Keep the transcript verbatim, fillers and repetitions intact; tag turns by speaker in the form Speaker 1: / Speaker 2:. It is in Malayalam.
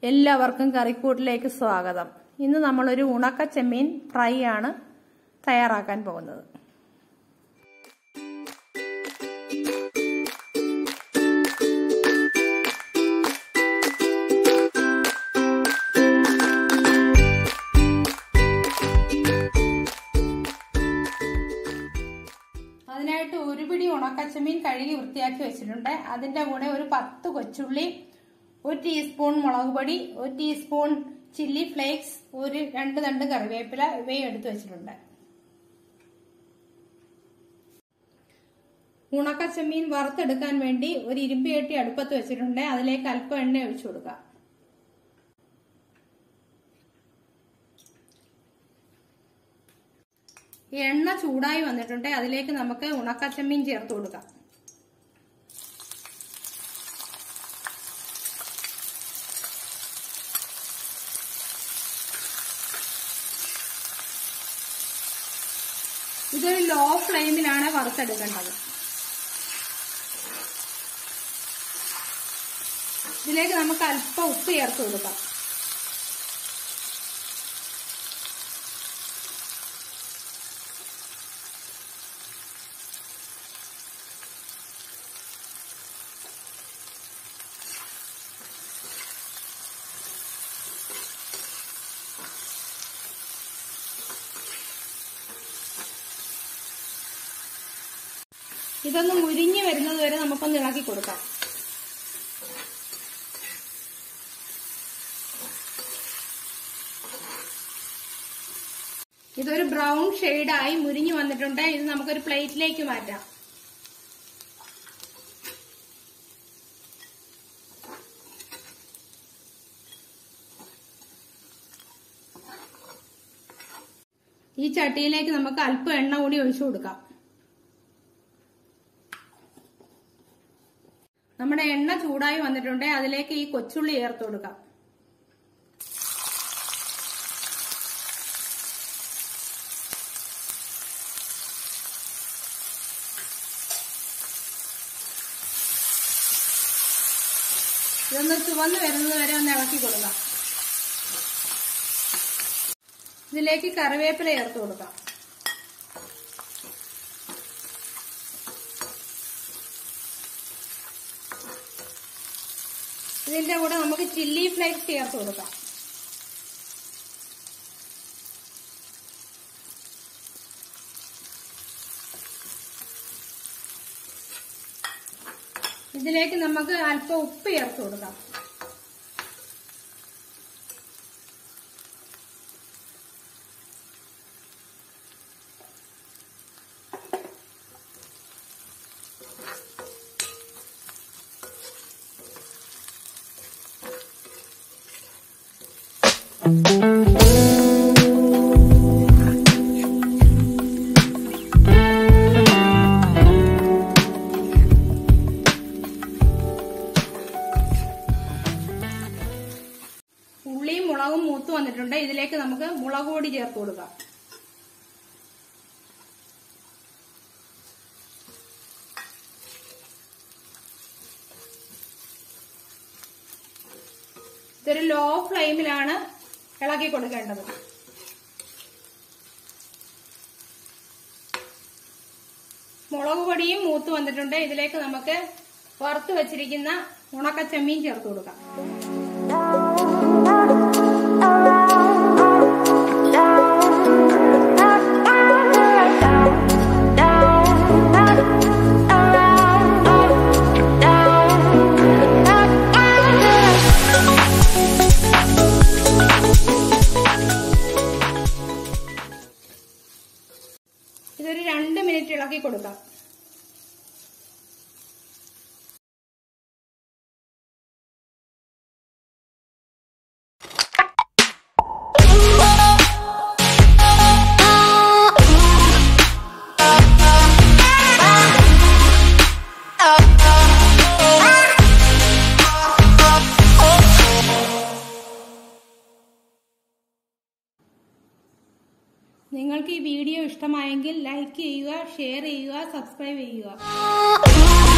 Speaker 1: എല്ലാവർക്കും കറിക്കൂട്ടിലേക്ക് സ്വാഗതം. ഇന്ന് നമ്മളൊരു ഉണക്ക ചെമ്മീൻ ഫ്രൈ ആണ് തയ്യാറാക്കാൻ പോകുന്നത്. അതിനായിട്ട് ഒരു പിടി ഉണക്കച്ചമീൻ കഴുകി വൃത്തിയാക്കി വെച്ചിട്ടുണ്ട്. അതിന്റെ കൂടെ ഒരു പത്ത് കൊച്ചുള്ളി, ഒരു ടീസ്പൂൺ മുളക് പൊടി, ഒരു ടീസ്പൂൺ ചില്ലി ഫ്ലേക്സ്, ഒരു രണ്ട് തണ്ട് കറിവേപ്പില ഇവയും എടുത്തു വെച്ചിട്ടുണ്ട്. ഉണക്കച്ചമീൻ വറുത്തെടുക്കാൻ വേണ്ടി ഒരു ഇരുമ്പ് ചട്ടി അടുപ്പത്ത് വെച്ചിട്ടുണ്ട്. അതിലേക്ക് അല്പം എണ്ണ ഒഴിച്ചു കൊടുക്കാം. എണ്ണ ചൂടായി വന്നിട്ടുണ്ട്. അതിലേക്ക് നമുക്ക് ഉണക്കച്ചമീൻ ചേർത്ത് കൊടുക്കാം. ഇതൊരു ലോ ഫ്ലെയിമിലാണ് വറുത്തെടുക്കേണ്ടത്. ഇതിലേക്ക് നമുക്ക് അല്പം ഉപ്പ് ചേർത്ത് കൊടുക്കാം. ഇതൊന്ന് മുരിഞ്ഞു വരുന്നത് വരെ നമുക്കൊന്ന് ഇളക്കി കൊടുക്കാം. ഇതൊരു ബ്രൗൺ ഷെയ്ഡായി മുരിഞ്ഞു വന്നിട്ടുണ്ട്. ഇത് നമുക്കൊരു പ്ലേറ്റിലേക്ക് മാറ്റാം. ഈ ചട്ടിയിലേക്ക് നമുക്ക് അല്പം എണ്ണ കൂടി ഒഴിച്ചു കൊടുക്കാം. നമ്മുടെ എണ്ണ ചൂടായി വന്നിട്ടുണ്ട്. അതിലേക്ക് ഈ കൊച്ചുള്ളി ചേർത്ത് കൊടുക്കാം. ഇതൊന്ന് ചുവന്ന് വരുന്നത് വരെ ഒന്ന് ഇളക്കി കൊടുക്കാം. ഇതിലേക്ക് കറിവേപ്പില ചേർത്ത് കൊടുക്കാം. ഇതിന്റെ കൂടെ നമുക്ക് ചില്ലി ഫ്ലേക്സ് ചേർത്ത് കൊടുക്കാം. ഇതിലേക്ക് നമുക്ക് അല്പം ഉപ്പ് ചേർത്ത് കൊടുക്കാം. ഉള്ളിയും മുളകും മൂത്ത് വന്നിട്ടുണ്ട്. ഇതിലേക്ക് നമുക്ക് മുളക് പൊടി ചേർത്ത് കൊടുക്കാം. ഇതൊരു ലോ ഫ്ലെയിമിലാണ് ഇളക്കി കൊടുക്കേണ്ടത്. മുളക് പൊടിയും മൂത്ത് വന്നിട്ടുണ്ട്. ഇതിലേക്ക് നമുക്ക് വറുത്ത് വെച്ചിരിക്കുന്ന ഉണക്കച്ചമീൻ ചേർത്ത് കൊടുക്കാം. ഇതൊരു രണ്ട് മിനിറ്റ് ഇളക്കി കൊടുക്കാം. നിങ്ങൾക്ക് ഈ വീഡിയോ ഇഷ്ടമായെങ്കിൽ ലൈക്ക് ചെയ്യുക, ഷെയർ ചെയ്യുക, സബ്സ്ക്രൈബ് ചെയ്യുക.